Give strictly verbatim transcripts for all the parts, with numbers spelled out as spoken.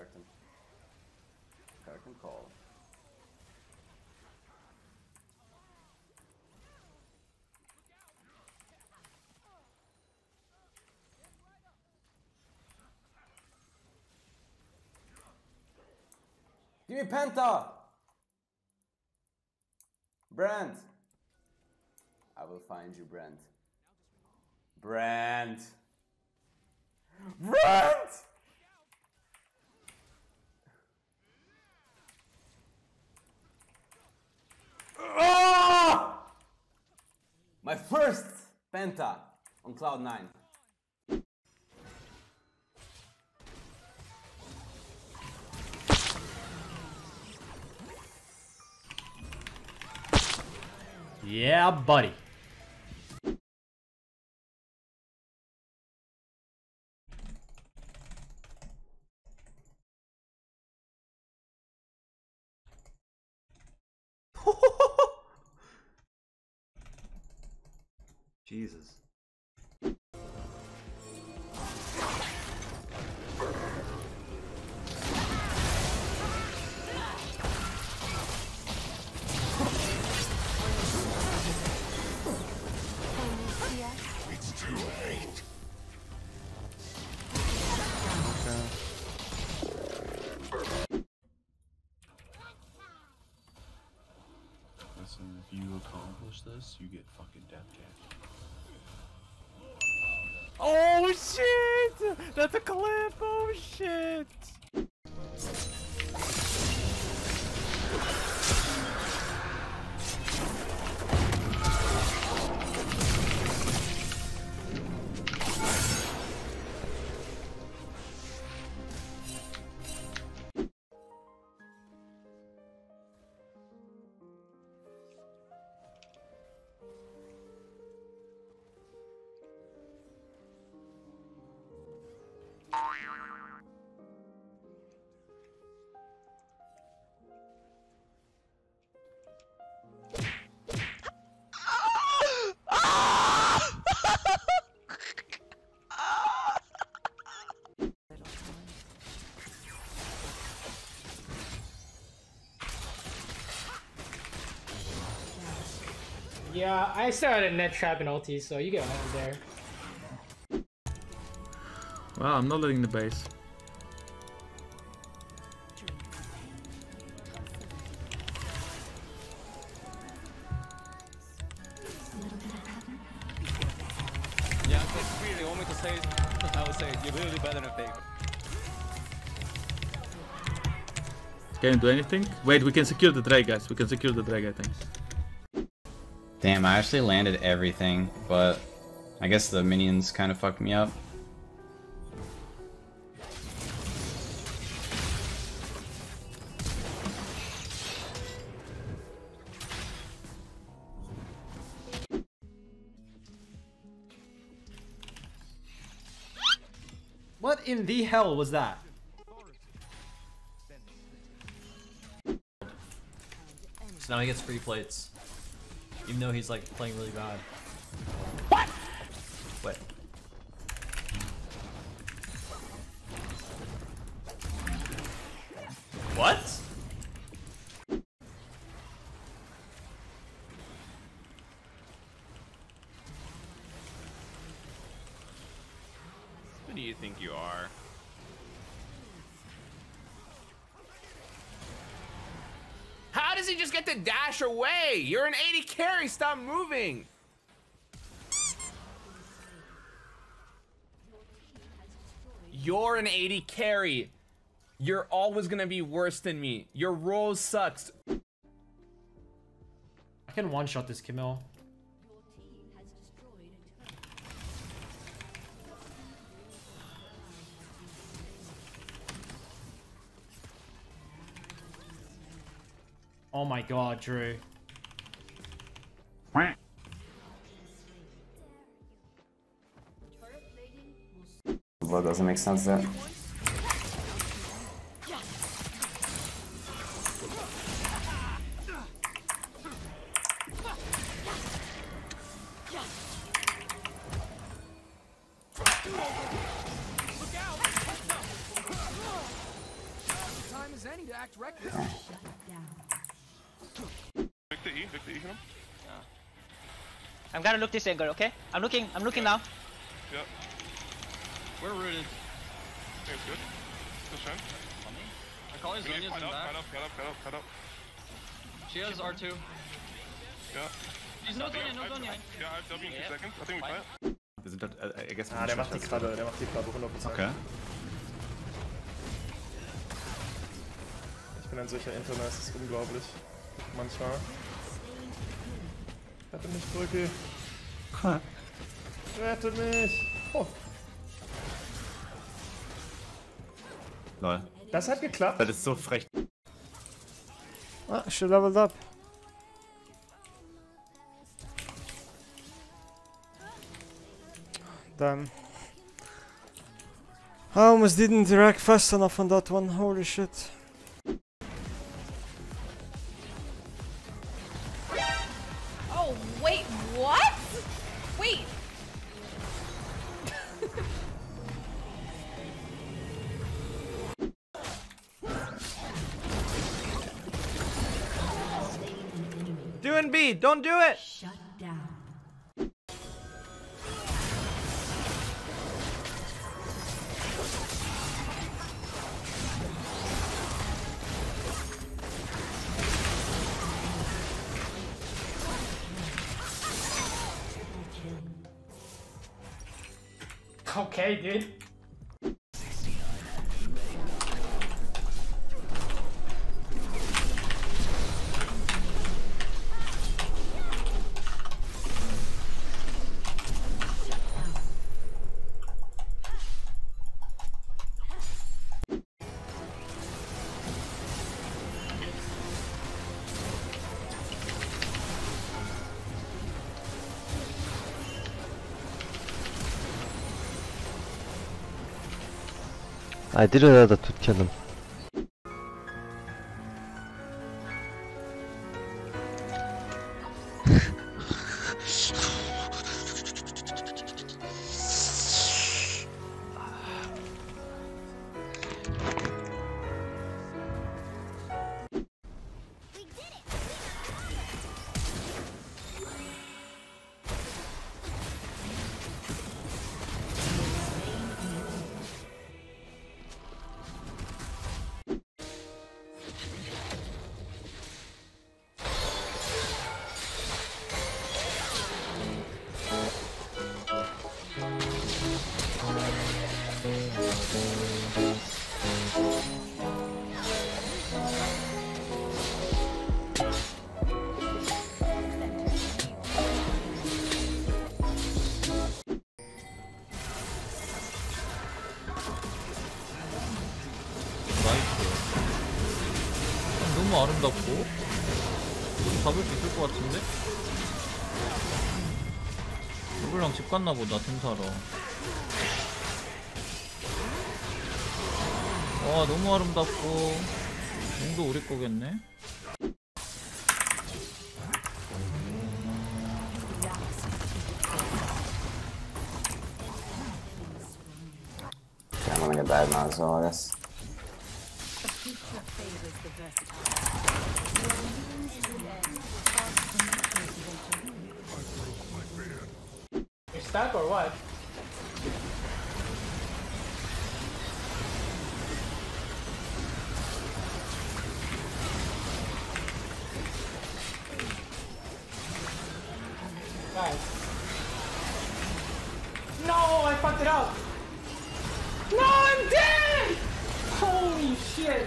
Curtain. Curtain call. Give me Penta! Brand! I will find you, Brand. Brand! Brand! Oh! My first Penta on Cloud nine. Yeah, buddy. Jesus. It's too late. Listen, if you accomplish this, you get fucking death catch. Oh shit! That's a clip! Oh shit! Yeah, I started net trap and ulti, so you get one there. Well, I'm not letting the base. Yeah, if it's really want me to say, I would say you're really better than Fake. Can you do anything? Wait, we can secure the Drake, guys. We can secure the Drake, I think. Damn, I actually landed everything, but I guess the minions kind of fucked me up. What in the hell was that? So now he gets free plates. Even though he's like playing really bad. What? What? What? Who do you think you are? How does he just get to dash away? You're an eighty carry, stop moving! You're an eighty carry. You're always gonna be worse than me. Your role sucks. I can one-shot this Camille. Oh my god, Drew. What doesn't make sense there? as any to act reckless. Victor E, Victor E, him. I'm gonna look this angle, okay? I'm looking, I'm looking yeah. now. Yeah. We're rooted. Okay, it's good. Good shine. I call his Zhonya's in Cut up, back. cut up, cut up, cut up, cut up. She has R two. Yeah. She's no Zhonya, no Zhonya. Yeah, I have W in two seconds. I think we fight. Wir sind halt, äh, I guess, Ah, der macht die Krabbe, der macht die Krabbe hundert Prozent. Okay. Ich bin ein solcher Internet, das ist unglaublich. Manchmal. Rette mich, Brücke. Rette mich! Oh. Lol. Das hat geklappt. Das ist so frech. Ah, she leveled up. Damn. I almost didn't react fast enough on that one, holy shit. Oh, wait, what? Wait. Doing B, don't do it! Shut down. Okay, dude. I didn't know that would kill him. 너무 아름답고 잡을 수 있을 것 같은데? 누구랑 집 갔나 보다 템 사러. 와 너무 아름답고 용도 우리 거겠네? I'm gonna get bad now as well, I guess. You stuck or what? Guys. No, I fucked it up. No, I'm dead! Holy shit.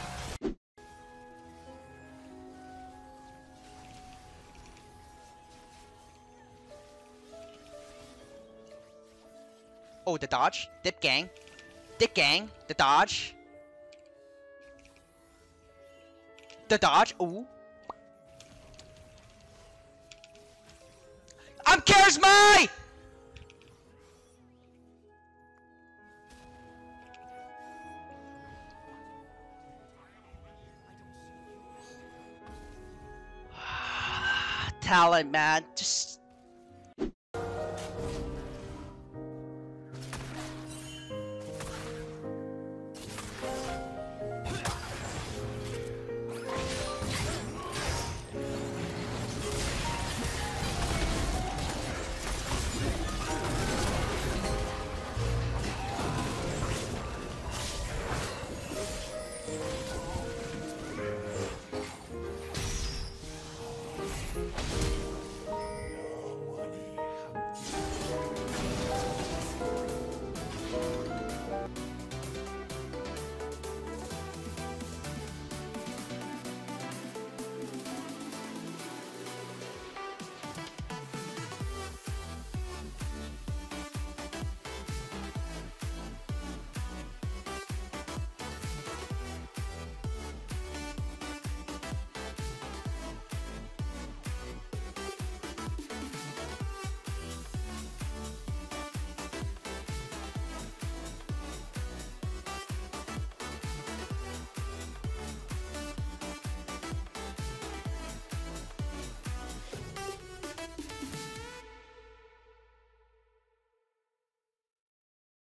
Oh, the dodge. Dip gang. Dip gang. The dodge. The dodge. Ooh. I'm charisma! Talent, man. Just